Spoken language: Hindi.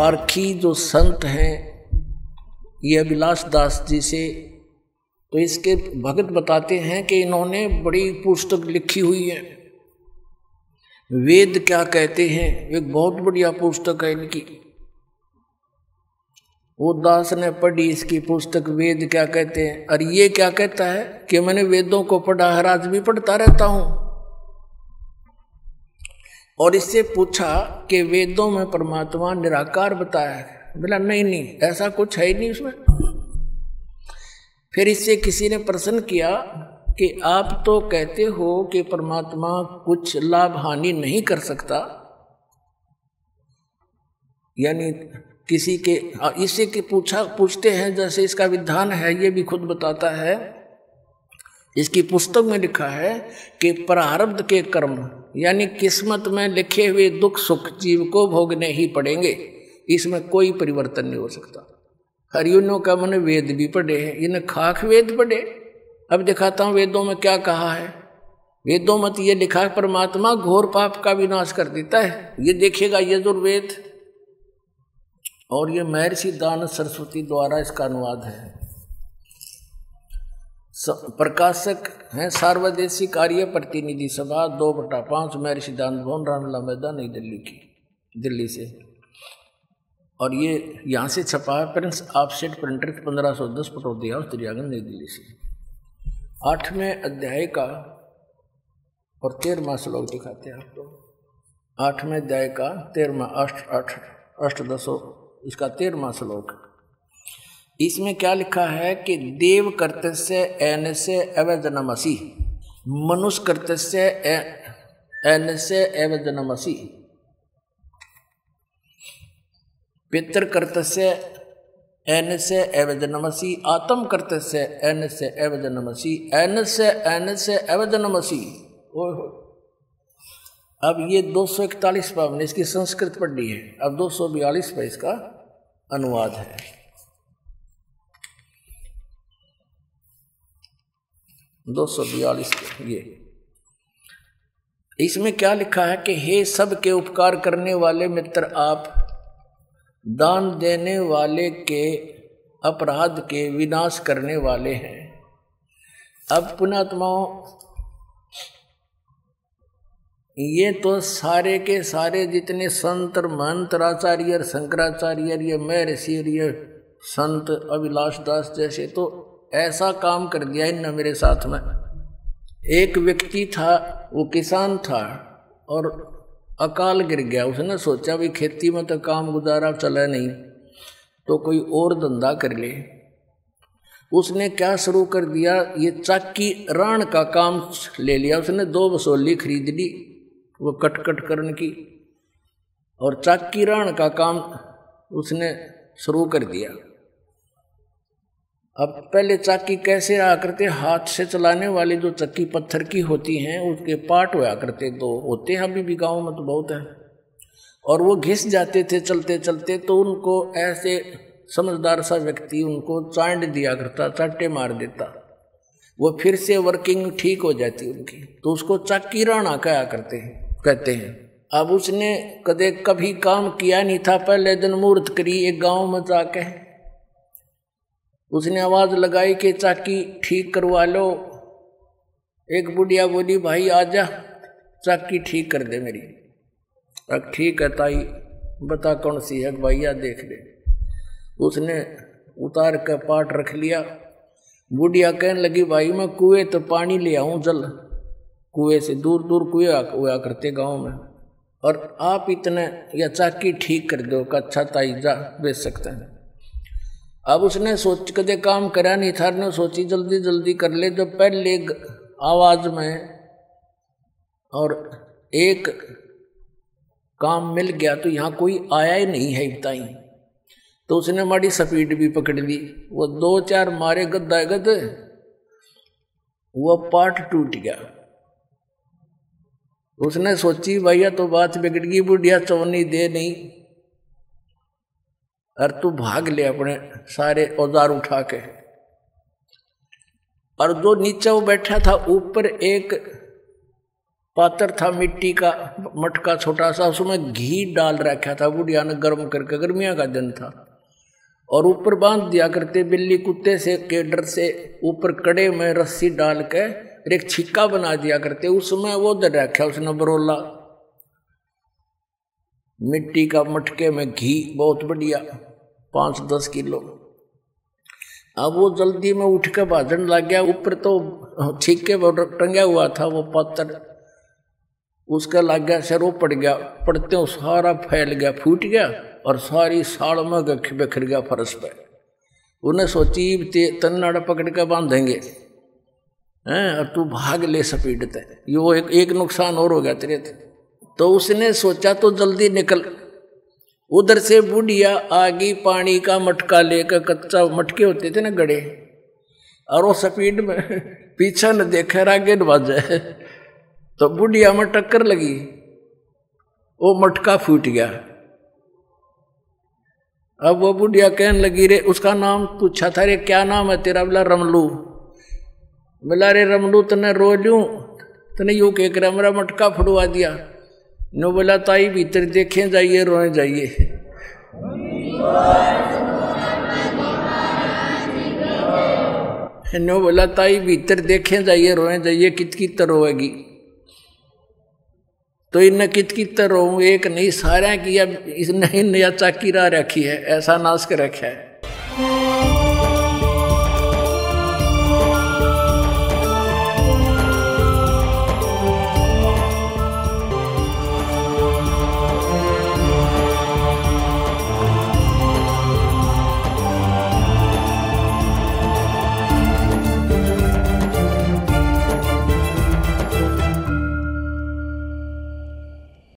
पारखी जो संत हैं ये अभिलाष दास जी से, तो इसके भगत बताते हैं कि इन्होंने बड़ी पुस्तक लिखी हुई है, वेद क्या कहते हैं, एक बहुत बढ़िया पुस्तक है इनकी। वो दास ने पढ़ी इसकी पुस्तक, वेद क्या कहते हैं। और ये क्या कहता है कि मैंने वेदों को पढ़ा है, आज भी पढ़ता रहता हूं। और इससे पूछा कि वेदों में परमात्मा निराकार बताया है। बोला नहीं नहीं, ऐसा कुछ है ही नहीं उसमें। फिर इससे किसी ने प्रश्न किया कि आप तो कहते हो कि परमात्मा कुछ लाभ हानि नहीं कर सकता, यानी किसी के, इससे कि पूछते हैं जैसे इसका विधान है, ये भी खुद बताता है। इसकी पुस्तक में लिखा है कि प्रारब्ध के कर्म यानी किस्मत में लिखे हुए दुख सुख जीव को भोगने ही पड़ेंगे, इसमें कोई परिवर्तन नहीं हो सकता। हरियों का मैंने वेद भी पढ़े हैं, इन्हें खाक वेद पढ़े। अब दिखाता हूं वेदों में क्या कहा है। वेदों में तो ये लिखा है परमात्मा घोर पाप का विनाश कर देता है, ये देखिएगा यजुर्वेद। और ये महर्षि दान सरस्वती द्वारा इसका अनुवाद है। प्रकाशक हैं सार्वदेशी कार्य प्रतिनिधि सभा 2/5 महर्षि दान भवन रामला मैदान नई दिल्ली की, दिल्ली से। और ये यहाँ से छपा है prince offset printer 1510 Pataudi house त्रियागन नई दिल्ली से। 8वें अध्याय का और 13वां श्लोक दिखाते हैं आपको। 8वें अध्याय का 13वां अष्टदशो इसका 13वां श्लोक। इसमें क्या लिखा है कि देव कर्तस्य एनस्य अवजनमसि, मनुष्य कर्तस्य एनस्य अवजनमसि, पितृ कर्तस्य एनस्य अवजनमसि, आत्म कर्तस्य एनस्य अवजनमसि, एनस्य अवजनमसि। अब ये 241 पाव ने इसकी संस्कृत पढ़ी है, अब 242 पर इसका अनुवाद है। ये इसमें क्या लिखा है कि हे सबके उपकार करने वाले मित्र, आप दान देने वाले के अपराध के विनाश करने वाले हैं। अब पुण्यात्माओं, ये तो सारे के सारे जितने संत मंत्राचार्य शंकराचार्य ये महर्षि ये संत अभिलाष दास जैसे, तो ऐसा काम कर दिया इनने मेरे साथ में। एक व्यक्ति था, वो किसान था और अकाल गिर गया। उसने सोचा भी खेती में तो काम गुजारा चला नहीं, तो कोई और धंधा कर ले। उसने क्या शुरू कर दिया, ये चाकी राण का काम ले लिया। उसने 2 बसोली खरीद ली, वो कट करने की, और चाकी राण का काम उसने शुरू कर दिया। अब पहले चाकी कैसे रहा करते, हाथ से चलाने वाली जो चक्की पत्थर की होती हैं उसके पार्ट हुआ करते, तो होते हैं अभी भी गाँव में तो बहुत है। और वो घिस जाते थे चलते चलते, तो उनको ऐसे समझदार सा व्यक्ति उनको चांड दिया करता, चाटे मार देता, वो फिर से वर्किंग ठीक हो जाती उनकी, तो उसको चाकी राणा कहते हैं। अब उसने कभी काम किया नहीं था, पहले दिन मुहूर्त करी एक गाँव में जाके उसने आवाज लगाई कि चाकी ठीक करवा लो। एक बुढ़िया बोली भाई आजा चाकी ठीक कर दे मेरी। अब ठीक है ताई, बता कौन सी है भैया देख ले। उसने उतार कर पाट रख लिया। बुढ़िया कहने लगी भाई मैं कुएं तो पानी ले आऊं जल, कुएं से दूर दूर कुएं हुआ करते गाँव में, और आप इतने या चाकी ठीक कर दो का। अच्छा ताई जा बेच सकते हैं। अब उसने सोच कदे काम करा नहीं था, ने सोची जल्दी जल्दी कर ले। जब पहले आवाज में और एक काम मिल गया तो यहाँ कोई आया ही नहीं है बताई, तो उसने माड़ी स्पीड भी पकड़ ली। वो 2-4 मारे गद वो पार्ट टूट गया। उसने सोची भैया तो बात बिगड़ गई, बुढ़िया चौनी दे नहीं, और तू भाग ले अपने सारे औजार उठा के। और जो नीचे वो बैठा था ऊपर एक पात्र था मिट्टी का मटका छोटा सा, उसमें घी डाल रखा था बुढ़िया ने गर्म करके, गर्मियाँ का दिन था, और ऊपर बांध दिया करते बिल्ली कुत्ते से के डर से, ऊपर कड़े में रस्सी डाल के एक छिक्का बना दिया करते, उसमें वो दर रखा उसने बरोला मिट्टी का मटके में घी बहुत बढ़िया 5-10 किलो। अब वो जल्दी में उठ के भाजन लग गया, ऊपर तो छिक्के टंगा हुआ था वो पात्र, उसका लग गया सिर, वो पड़ गया, पड़ते हो सारा फैल गया, फूट गया और सारी साड़ में बिखर गया फर्श पे। उन्हें सोची तन्नाड़ा पकड़ के बांधेंगे हैं और तू भाग ले स्पीड ते, यो एक नुकसान और हो गया तेरे। तो उसने सोचा तो जल्दी निकल, उधर से बुढ़िया आगी पानी का मटका लेकर, कच्चा मटके होते थे ना गड़े, और वो स्पीड में पीछे न देखे आगे न बाजे, तो बुढ़िया में टक्कर लगी, वो मटका फूट गया। अब वो बुढ़िया कहने लगी, रे उसका नाम पूछा था, रे क्या नाम है तेरा? बोला रमलू। बोला रे रमलू तने रो लूं, तने यूं कह कर मेरा मटका फुड़वा दिया। नो बोला ताई भीतर देखें जाइए, रोए जाइए। नो बोला ताई भीतर देखें जाइए, रोए जाइए, कित रोएगी। तो इन कित रो, एक नहीं सारा किया, इसने नया चाकी रा रखी है, ऐसा नाश कर रखा है।